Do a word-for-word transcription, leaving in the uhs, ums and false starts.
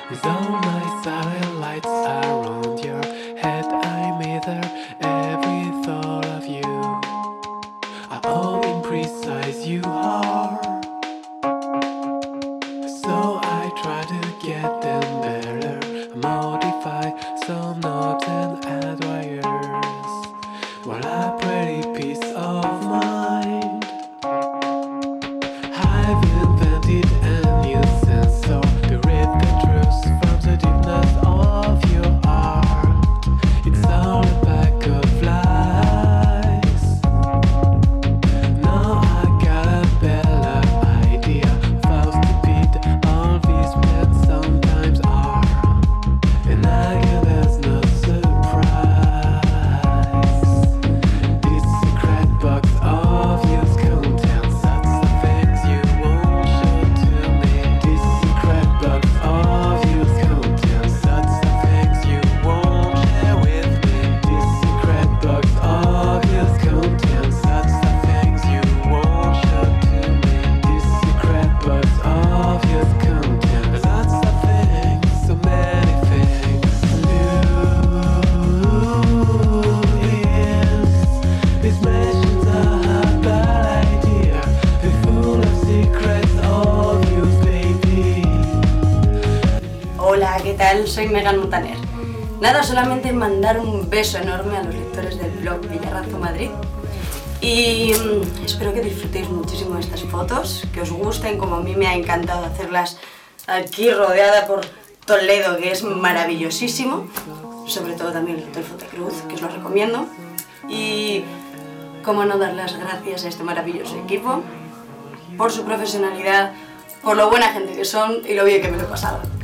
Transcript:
With all my satellites around your head, I measure every thought of you. How imprecise you are. So I try to get them better, modify some knobs and add wires, while a pretty peace of mind. I've invented a new sensor to read the truth from the deepness of your heart. It's all a pack of lies. Now I got a better idea of how stupid all these plans sometimes are, and I guess there's no surprise. This secret box of yours contains lots of things you won't show to me. This secret box of yours contains lots of things you won't share with me. This secret box of yours contains lots of things you won't show to me. This secret box of yours contains lots of things, so many things. Louise, these mansions are a bad idea. They're full of secrets of you, baby. Hola, ¿qué tal? Soy Megan Montaner. Nada, solamente mandar un beso enorme a los lectores del blog Villarrazo Madrid y mm, espero que disfrutéis muchísimo de estas fotos, que os gusten como a mí me ha encantado hacerlas aquí rodeada por Toledo, que es maravillosísimo, sobre todo también el Hotel Fotacruz, que os lo recomiendo, y cómo no dar las gracias a este maravilloso equipo por su profesionalidad, por lo buena gente que son y lo bien que me lo he pasado.